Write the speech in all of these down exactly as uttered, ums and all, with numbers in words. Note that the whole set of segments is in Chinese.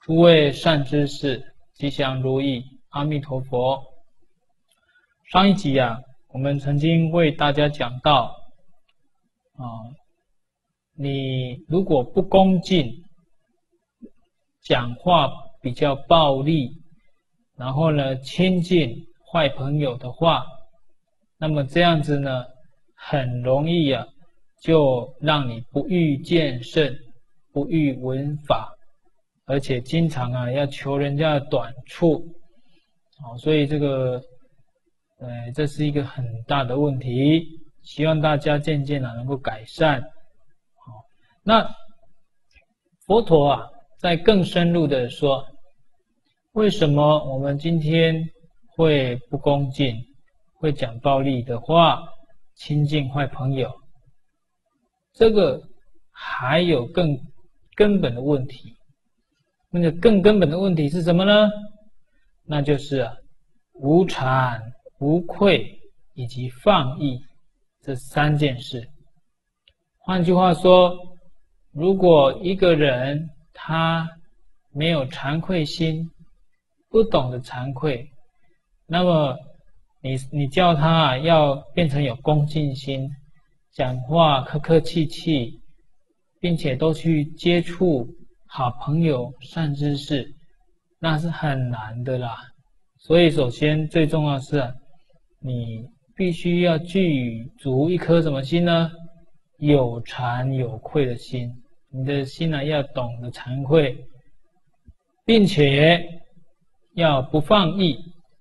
诸位善知识，吉祥如意，阿弥陀佛。上一集啊，我们曾经为大家讲到啊，你如果不恭敬，讲话比较暴力，然后呢亲近坏朋友的话，那么这样子呢，很容易啊，就让你不遇见圣，不遇闻法，而且经常啊要求人家的短处，好，所以这个，呃，这是一个很大的问题，希望大家渐渐啊能够改善。好，那佛陀啊，在更深入的说，为什么我们今天会不恭敬，会讲暴力的话，亲近坏朋友？这个还有更根本的问题。那个更根本的问题是什么呢？那就是啊，无惭、无愧以及放逸这三件事。换句话说，如果一个人他没有惭愧心，不懂得惭愧，那么你你叫他要变成有恭敬心，讲话客客气气，并且都去接触好朋友、善知识，那是很难的啦。所以首先最重要的是，你必须要具足一颗什么心呢？有惭有愧的心。你的心呢，要懂得惭愧，并且要不放逸。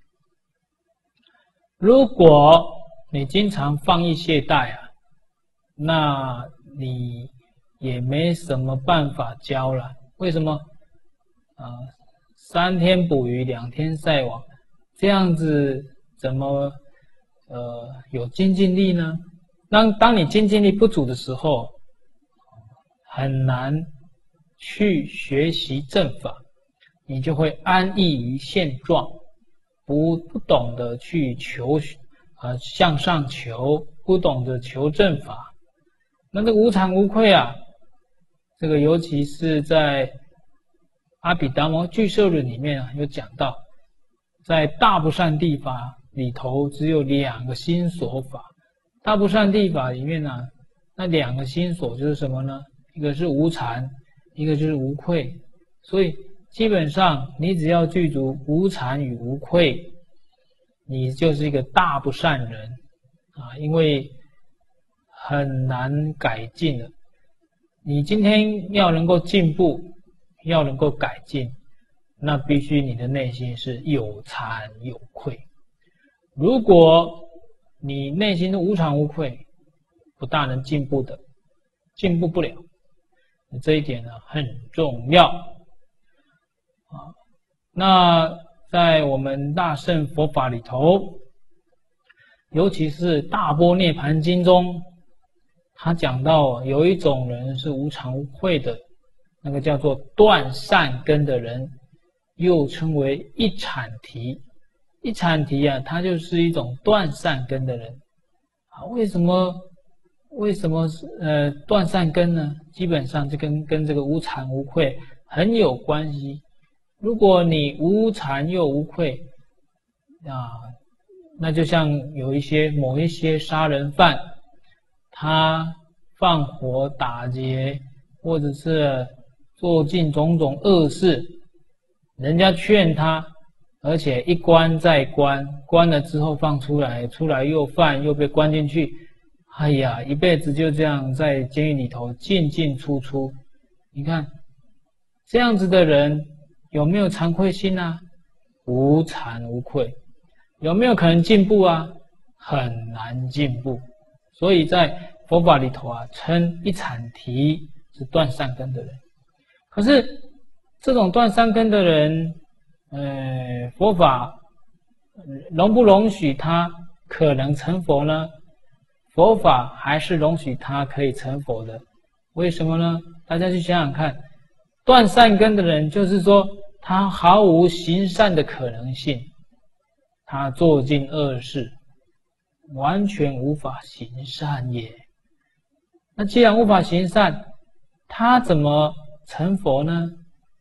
如果你经常放逸懈怠啊，那你也没什么办法教了。为什么？啊、呃，三天捕鱼两天晒网，这样子怎么呃有精进力呢？当当你精进力不足的时候，很难去学习正法，你就会安逸于现状，不不懂得去求呃向上求，不懂得求正法。那这个无惭无愧啊，这个尤其是在阿毗达摩俱舍论里面啊，有讲到，在大不善地法里头只有两个心所法。大不善地法里面呢、啊，那两个心所就是什么呢？一个是无惭，一个就是无愧。所以基本上你只要具足无惭与无愧，你就是一个大不善人啊，因为很难改进的。你今天要能够进步，要能够改进，那必须你的内心是有惭有愧。如果你内心的无惭无愧，不大能进步的，进步不了。这一点呢很重要啊。那在我们大乘佛法里头，尤其是《大般涅盘经》中，他讲到有一种人是无惭无愧的，那个叫做断善根的人，又称为一阐提。一阐提啊，他就是一种断善根的人啊。为什么？为什么呃断善根呢？基本上就跟跟这个无惭无愧很有关系。如果你无惭又无愧啊，那就像有一些某一些杀人犯，他放火打劫，或者是做尽种种恶事，人家劝他，而且一关再关，关了之后放出来，出来又犯，又被关进去，哎呀，一辈子就这样在监狱里头进进出出。你看这样子的人有没有惭愧心啊？无惭无愧。有没有可能进步啊？很难进步。所以在佛法里头啊，称一阐提是断善根的人。可是这种断善根的人，呃，佛法容不容许他可能成佛呢？佛法还是容许他可以成佛的。为什么呢？大家去想想看，断善根的人就是说他毫无行善的可能性，他做尽恶事，完全无法行善也。那既然无法行善，他怎么成佛呢？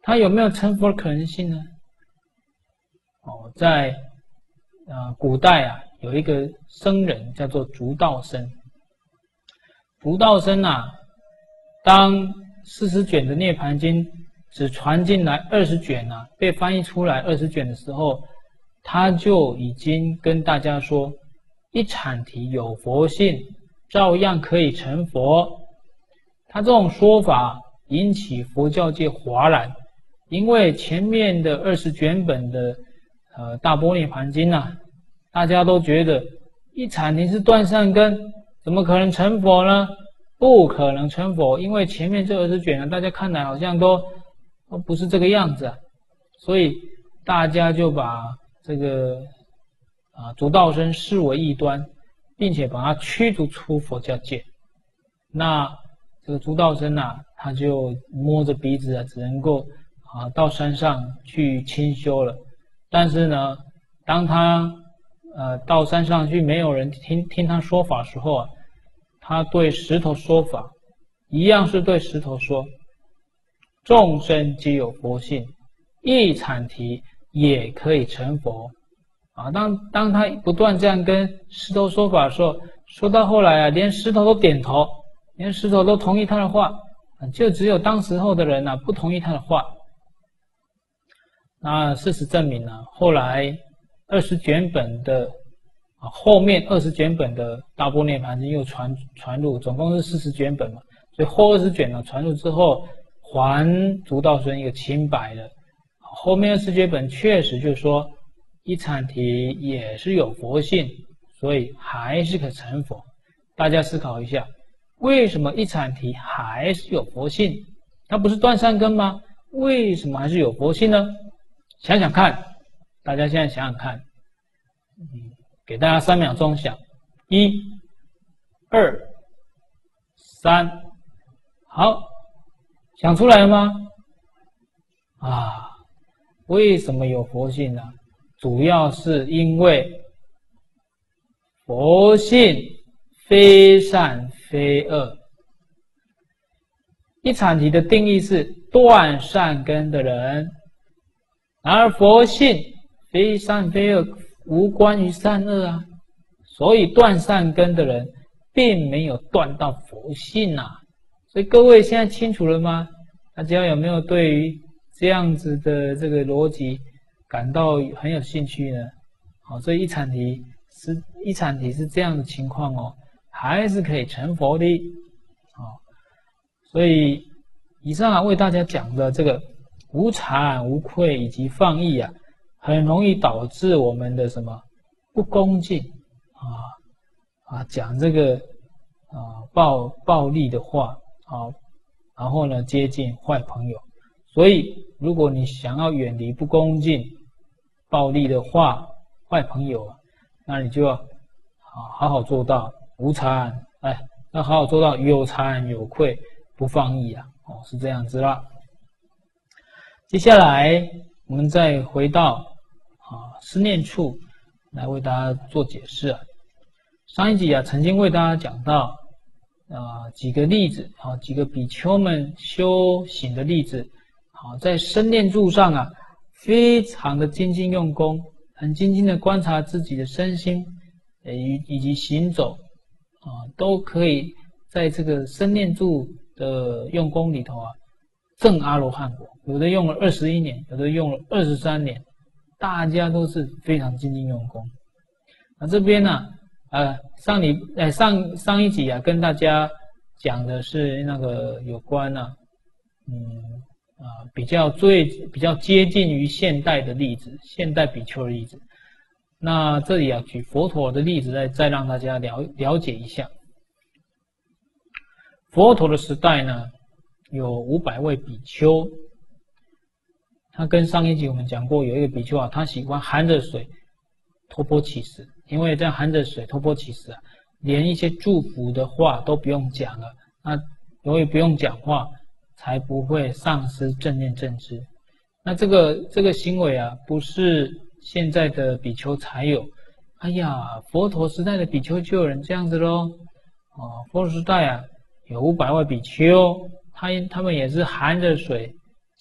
他有没有成佛的可能性呢？哦，在呃古代啊，有一个僧人叫做竺道生。竺道生啊，当四十卷的《涅盘经》只传进来二十卷啊，被翻译出来二十卷的时候，他就已经跟大家说，一阐提有佛性，照样可以成佛。他这种说法引起佛教界哗然，因为前面的二十卷本的呃大般涅盘经啊，大家都觉得一阐提是断善根，怎么可能成佛呢？不可能成佛，因为前面这二十卷呢，大家看来好像都都不是这个样子啊，所以大家就把这个啊竺道生视为异端，并且把他驱逐出佛教界。那这个竺道生啊，他就摸着鼻子啊，只能够啊到山上去清修了。但是呢，当他呃到山上去，没有人听听他说法的时候啊，他对石头说法，一样是对石头说，众生皆有佛性，一阐提也可以成佛。啊，当当他不断这样跟石头说法的时候，说到后来啊，连石头都点头，连石头都同意他的话，就只有当时候的人啊不同意他的话。那事实证明呢，后来二十卷本的啊，后面二十卷本的大般涅盘经又传传入，总共是四十卷本嘛，所以后二十卷呢传入之后，还竺道生一个清白的。后面二十卷本确实就说一阐提也是有佛性，所以还是可成佛。大家思考一下，为什么一阐提还是有佛性？它不是断善根吗？为什么还是有佛性呢？想想看，大家现在想想看，嗯，给大家三秒钟想，一、二、三，好，想出来了吗？啊，为什么有佛性呢？主要是因为佛性非善非恶。一阐提的定义是断善根的人，而佛性非善非恶，无关于善恶啊，所以断善根的人并没有断到佛性啊。所以各位现在清楚了吗？大家有没有对于这样子的这个逻辑感到很有兴趣呢？好，所以一阐提是一阐提是这样的情况哦，还是可以成佛的。好，所以以上啊为大家讲的这个无惭无愧以及放逸啊，很容易导致我们的什么不恭敬啊啊，讲这个啊暴暴力的话啊，然后呢接近坏朋友。所以如果你想要远离不恭敬、暴力的话、坏朋友啊，那你就要啊好好做到无惭，哎，要好好做到有惭有愧，不放逸啊，哦，是这样子啦。接下来我们再回到啊思念处来为大家做解释啊。上一集啊曾经为大家讲到啊几个例子啊，几个比丘们修行的例子。好，在身念处上啊，非常的精进用功，很精进的观察自己的身心，呃，以及行走啊，都可以在这个身念处的用功里头啊，证阿罗汉果。有的用了二十一年，有的用了二十三年，大家都是非常精进用功。那这边呢，呃，上礼呃上上一集啊，跟大家讲的是那个有关呢、啊，嗯。啊，比较最比较接近于现代的例子，现代比丘的例子。那这里啊，举佛陀的例子再再让大家了了解一下。佛陀的时代呢，有五百位比丘。他跟上一集我们讲过，有一个比丘啊，他喜欢含着水托钵乞食，因为这样含着水托钵乞食啊，连一些祝福的话都不用讲了。那由于不用讲话，才不会丧失正念正知。那这个这个行为啊，不是现在的比丘才有。哎呀，佛陀时代的比丘就有人这样子咯。哦，佛陀时代啊，有五百位比丘，他他们也是含着水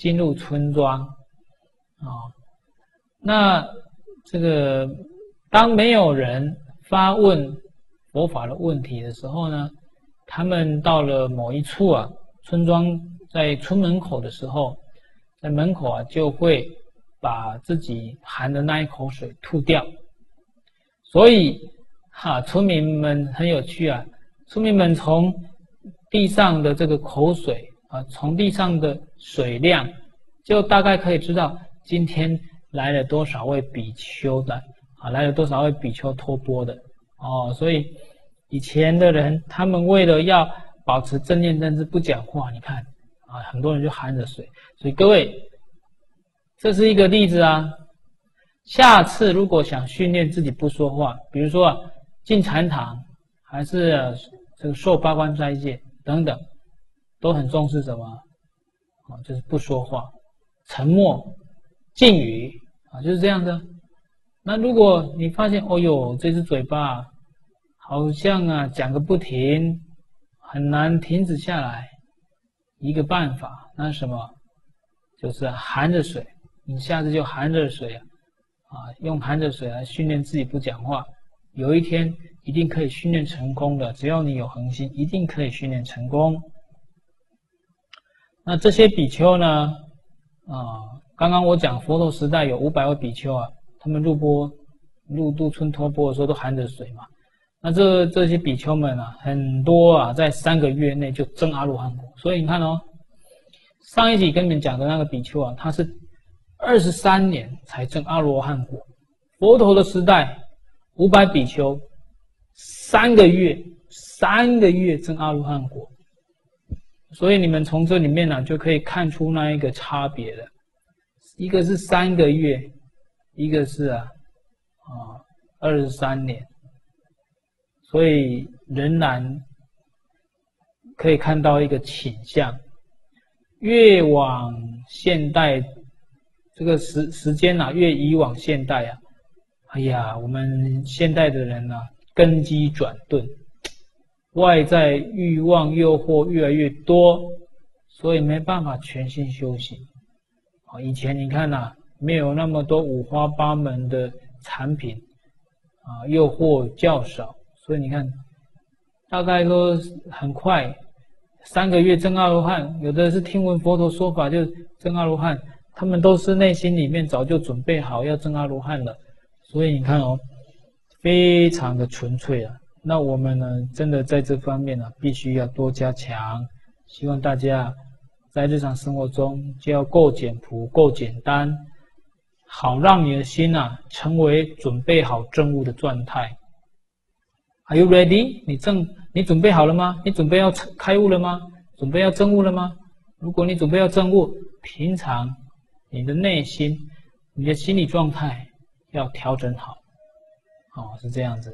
进入村庄啊、哦。那这个当没有人发问佛法的问题的时候呢，他们到了某一处啊，村庄在村门口的时候，在门口啊就会把自己含的那一口水吐掉。所以哈，村民们很有趣啊，村民们从地上的这个口水啊，从地上的水量，就大概可以知道今天来了多少位比丘的啊，来了多少位比丘托钵的哦。所以以前的人，他们为了要保持正念正知不讲话，你看啊，很多人就含着水。所以各位，这是一个例子啊。下次如果想训练自己不说话，比如说啊，进禅堂，还是、啊、这个受八关斋戒等等，都很重视什么？啊，就是不说话，沉默、禁语啊，就是这样的。那如果你发现，哦呦，这只嘴巴好像啊讲个不停，很难停止下来，一个办法，那是什么？就是含着水，你下次就含着水啊。啊，用含着水来训练自己不讲话，有一天一定可以训练成功的。只要你有恒心，一定可以训练成功。那这些比丘呢？啊，刚刚我讲佛陀时代有五百位比丘啊，他们入钵、入度村托钵的时候都含着水嘛。那这这些比丘们啊，很多啊，在三个月内就证阿罗汉果。所以你看哦，上一集跟你们讲的那个比丘啊，他是二十三年才证阿罗汉果，佛陀的时代五百比丘，三个月，三个月证阿罗汉果。所以你们从这里面呢、啊，就可以看出那一个差别了。一个是三个月，一个是啊啊二十三年。所以仍然可以看到一个倾向，越往现代。这个时时间啊，越以往现代啊，哎呀，我们现代的人啊，根基转钝，外在欲望诱惑越来越多，所以没办法全心修行。啊，以前你看呐、啊，没有那么多五花八门的产品，啊，诱惑较少，所以你看，大概都很快，三个月证阿罗汉，有的是听闻佛陀说法就证阿罗汉。他们都是内心里面早就准备好要证阿罗汉了，所以你看哦，非常的纯粹啊。那我们呢，真的在这方面呢、啊，必须要多加强。希望大家在日常生活中就要够简朴、够简单，好让你的心啊成为准备好证悟的状态。Are you ready？ 你证你准备好了吗？你准备要开悟了吗？准备要证悟了吗？如果你准备要证悟，平常你的内心，你的心理状态要调整好，哦，是这样子。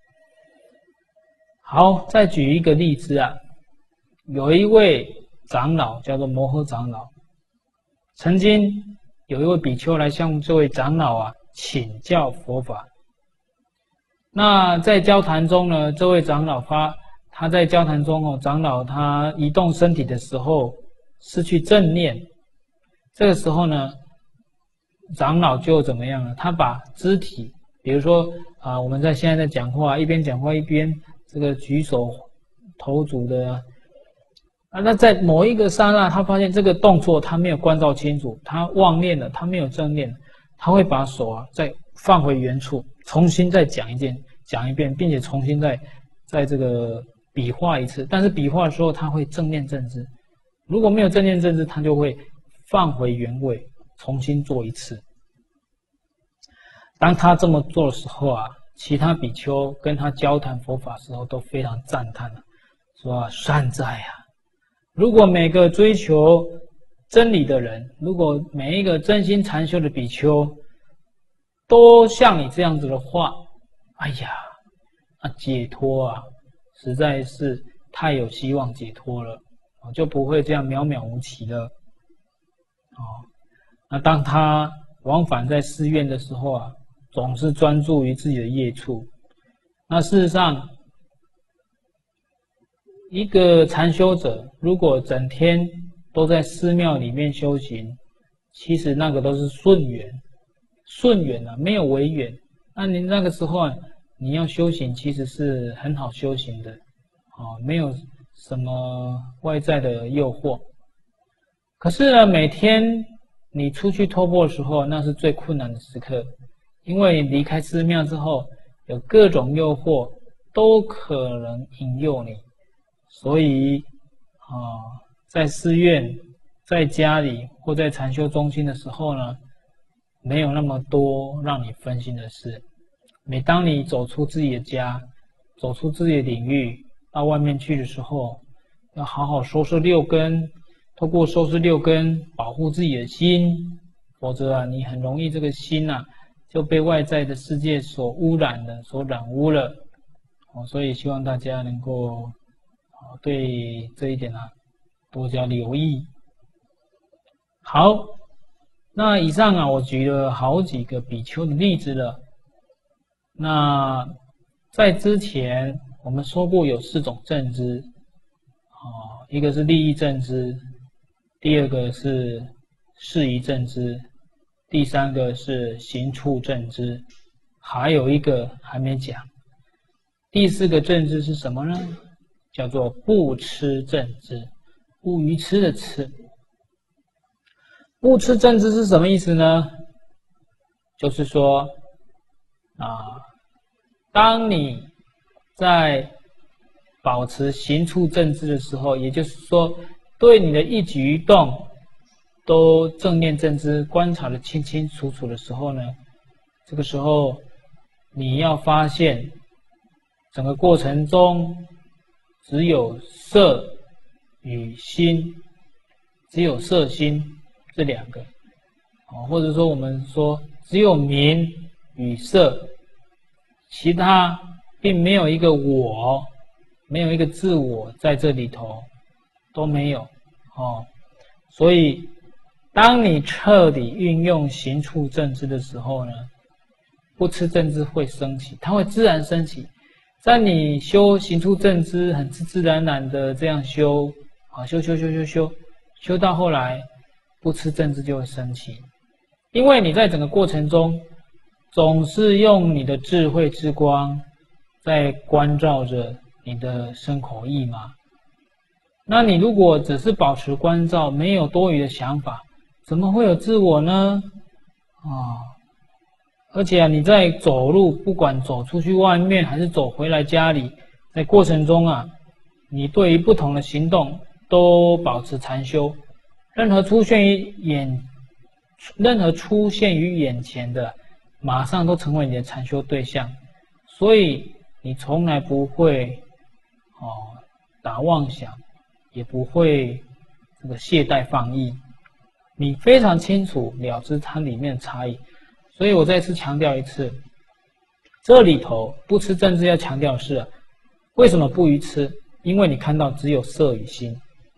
好，再举一个例子啊，有一位长老叫做摩诃长老，曾经有一位比丘来向这位长老啊请教佛法。那在交谈中呢，这位长老发他在交谈中哦，长老他移动身体的时候失去正念。这个时候呢，长老就怎么样呢？他把肢体，比如说啊、呃，我们在现在在讲话，一边讲话一边这个举手投足的啊，那在某一个刹那，他发现这个动作他没有关照清楚，他忘念了，他没有正念，他会把手啊再放回原处，重新再讲一遍，讲一遍，并且重新再在这个比划一次。但是比划的时候，他会正念正知；如果没有正念正知，他就会放回原位，重新做一次。当他这么做的时候啊，其他比丘跟他交谈佛法的时候都非常赞叹啊，说啊，善哉啊！如果每个追求真理的人，如果每一个真心禅修的比丘都像你这样子的话，哎呀，啊解脱啊，实在是太有希望解脱了，就不会这样渺渺无期了。哦，那当他往返在寺院的时候啊，总是专注于自己的业处。那事实上，一个禅修者如果整天都在寺庙里面修行，其实那个都是顺缘，顺缘啊，没有违缘。那你那个时候啊，你要修行，其实是很好修行的，哦，没有什么外在的诱惑。可是呢，每天你出去托钵的时候，那是最困难的时刻，因为你离开寺庙之后，有各种诱惑都可能引诱你，所以啊、呃，在寺院、在家里或在禅修中心的时候呢，没有那么多让你分心的事。每当你走出自己的家，走出自己的领域，到外面去的时候，要好好收拾六根，透过收拾六根保护自己的心，否则啊，你很容易这个心啊就被外在的世界所污染了，所染污了。哦，所以希望大家能够啊对这一点啊多加留意。好，那以上啊我举了好几个比丘的例子了。那在之前我们说过有四种正知，哦，一个是利益正知，第二个是事宜正知，第三个是行处正知，还有一个还没讲。第四个正知是什么呢？叫做不痴正知，不愚痴的痴。不痴正知是什么意思呢？就是说啊，当你在保持行处正知的时候，也就是说，对你的一举一动都正念正知观察得清清楚楚的时候呢，这个时候你要发现，整个过程中只有色与心，只有色心这两个，或者说我们说只有名与色，其他并没有一个我，没有一个自我在这里头，都没有哦。所以当你彻底运用行处正知的时候呢，不痴正知会升起，它会自然升起。在你修行处正知很自自然然的这样修啊，修修修修修修到后来，不痴正知就会升起。因为你在整个过程中总是用你的智慧之光在关照着你的身口意嘛。那你如果只是保持关照，没有多余的想法，怎么会有自我呢？啊，而且啊，你在走路，不管走出去外面还是走回来家里，在过程中啊，你对于不同的行动都保持禅修，任何出现于眼，任何出现于眼前的，马上都成为你的禅修对象，所以你从来不会哦打妄想，也不会这个懈怠放逸，你非常清楚了知它里面的差异。所以我再次强调一次，这里头不痴正知要强调的是，为什么不愚痴？因为你看到只有色与心，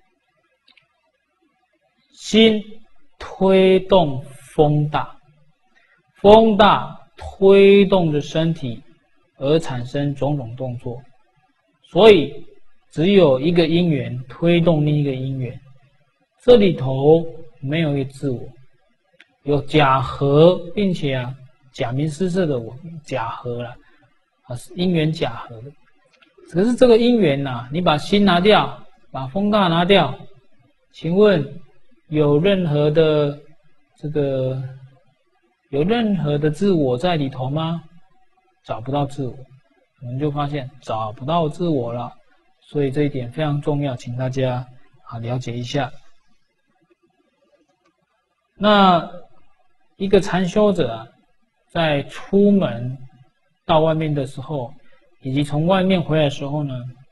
心推动风大，风大推动着身体而产生种种动作，所以只有一个因缘推动另一个因缘，这里头没有一个自我，有假合，并且啊假名施设的我假合了啊，因缘假合的。可是这个因缘呐、啊，你把心拿掉，把风大拿掉，请问有任何的这个有任何的自我在里头吗？找不到自我，我们就发现找不到自我了。所以这一点非常重要，请大家啊了解一下。那一个禅修者啊，在出门到外面的时候，以及从外面回来的时候呢，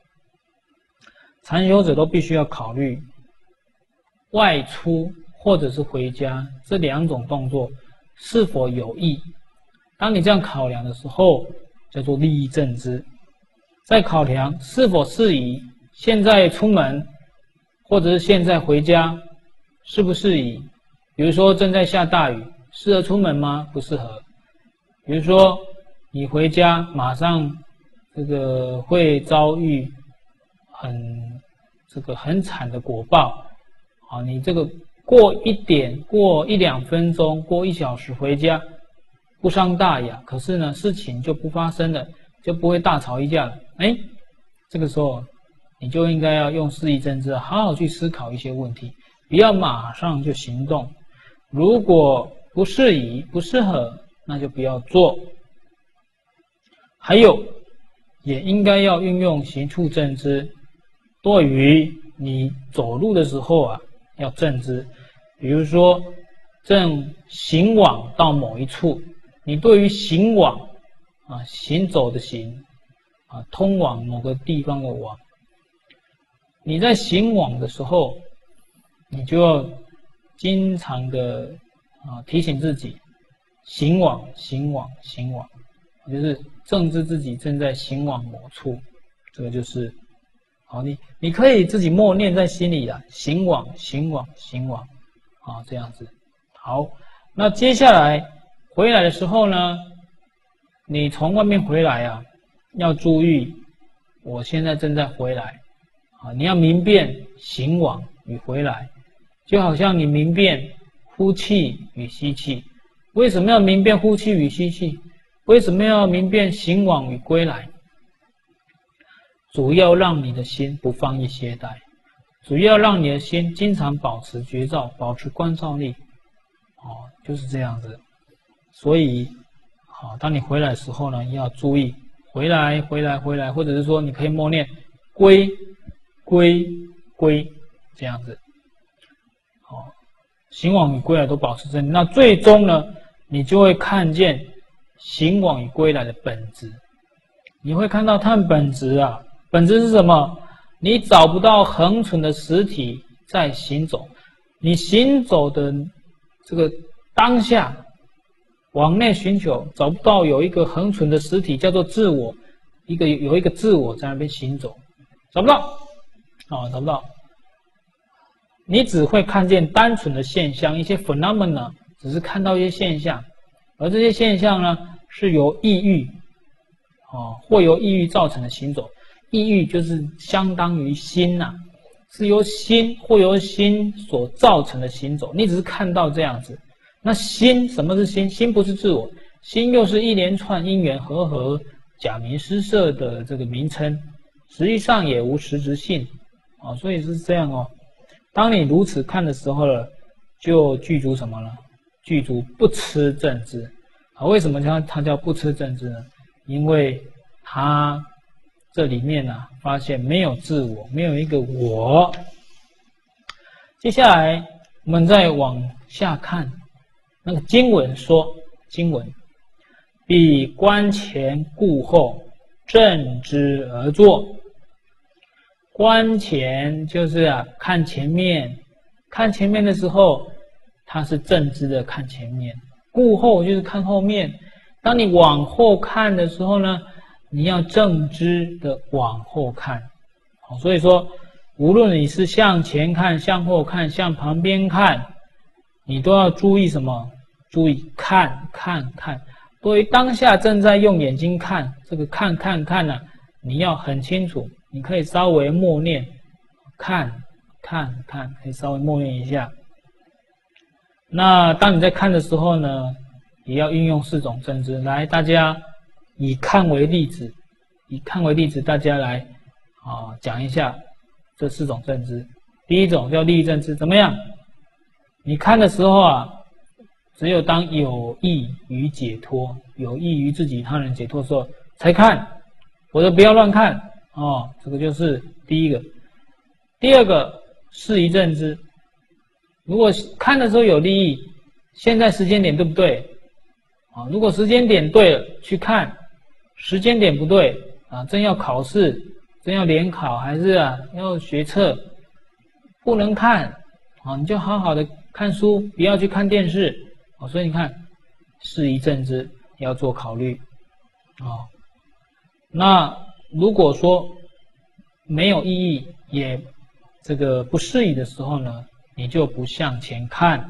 禅修者都必须要考虑外出或者是回家这两种动作是否有益。当你这样考量的时候，叫做利益正知。在考量是否适宜，现在出门或者是现在回家适不适宜。比如说正在下大雨，适合出门吗？不适合。比如说你回家马上这个会遭遇很这个很惨的果报啊，你这个过一点、过一两分钟、过一小时回家，不伤大雅，可是呢，事情就不发生了，就不会大吵一架了。哎，这个时候你就应该要用适宜政治，好好去思考一些问题，不要马上就行动。如果不适宜、不适合，那就不要做。还有，也应该要运用行处正知，对于你走路的时候啊，要正知。比如说，正行往到某一处，你对于行往啊，行走的行啊，通往某个地方的往，你在行往的时候，你就要经常的啊提醒自己，行往，行往，行往，就是正知自己正在行往某处，这个就是好，你你可以自己默念在心里啊，行往，行往，行往，啊，这样子。好，那接下来回来的时候呢，你从外面回来啊，要注意，我现在正在回来，啊，你要明辨行往与回来，就好像你明辨呼气与吸气。为什么要明辨呼气与吸气？为什么要明辨行往与归来？主要让你的心不放逸懈怠，主要让你的心经常保持觉照，保持观照力，哦，就是这样子。所以，好，当你回来的时候呢，要注意回来，回来，回来，或者是说你可以默念归，归，归，这样子。好，行往与归来都保持正念，那最终呢，你就会看见行往与归来的本质，你会看到它的本质啊，本质是什么？你找不到恒存的实体在行走，你行走的这个当下往内寻求，找不到有一个恒存的实体叫做自我，一个有一个自我在那边行走，找不到，啊，找不到。你只会看见单纯的现象，一些 phenomena， 只是看到一些现象，而这些现象呢，是由意欲，哦，或由意欲造成的行走。意欲就是相当于心呐、啊，是由心或由心所造成的行走。你只是看到这样子。那心，什么是心？心不是自我，心又是一连串因缘和合、假名施设的这个名称，实际上也无实质性啊、哦，所以是这样哦。当你如此看的时候呢，就具足什么呢？具足不痴正知啊。为什么叫它叫不痴正知呢？因为它这里面呢、啊，发现没有自我，没有一个我。接下来我们再往下看，那个经文说，经文必观前顾后，正知而作。观前就是啊，看前面，看前面的时候，它是正知的看前面；顾后就是看后面。当你往后看的时候呢，你要正知的往后看。好，所以说，无论你是向前看、向后看、向旁边看，你都要注意什么？注意看、看、看。对于当下正在用眼睛看这个看、看、看呢、啊，你要很清楚。你可以稍微默念，看、看、看，可以稍微默念一下。那当你在看的时候呢，也要运用四种正知。来，大家以看为例子，以看为例子，大家来啊讲一下这四种正知。第一种叫利益正知，怎么样？你看的时候啊，只有当有益于解脱、有益于自己他人解脱的时候才看，否则不要乱看。哦，这个就是第一个。第二个，适宜正知。如果看的时候有利益，现在时间点对不对？啊，如果时间点对了，去看；时间点不对，啊，正要考试，正要联考，还是啊要学测，不能看，啊，你就好好的看书，不要去看电视。啊，所以你看，适宜正知要做考虑。啊，那如果说没有意义，也这个不适宜的时候呢，你就不向前看。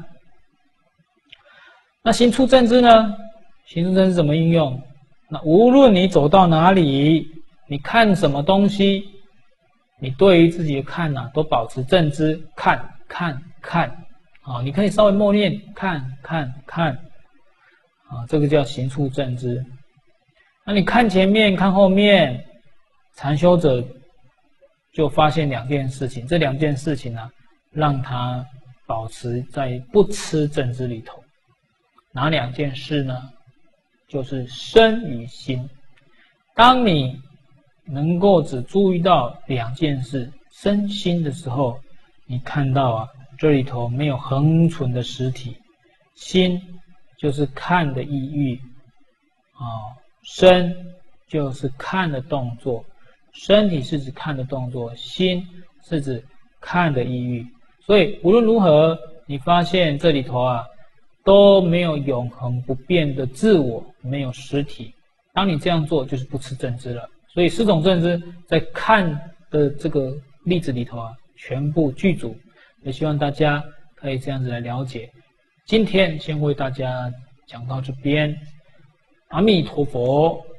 那行处正知呢？行处正知怎么应用？那无论你走到哪里，你看什么东西，你对于自己的看呢、啊，都保持正知看看看，啊，你可以稍微默念看看看，啊，这个叫行处正知。那你看前面看后面，禅修者就发现两件事情，这两件事情呢、啊，让他保持在不痴正知里头。哪两件事呢？就是身与心。当你能够只注意到两件事，身心的时候，你看到啊，这里头没有恒存的实体，心就是看的意欲，啊，身就是看的动作，身体是指看的动作，心是指看的意欲。所以无论如何，你发现这里头啊，都没有永恒不变的自我，没有实体。当你这样做，就是不痴正知了。所以四种正知在看的这个例子里头啊，全部具足。也希望大家可以这样子来了解。今天先为大家讲到这边，阿弥陀佛。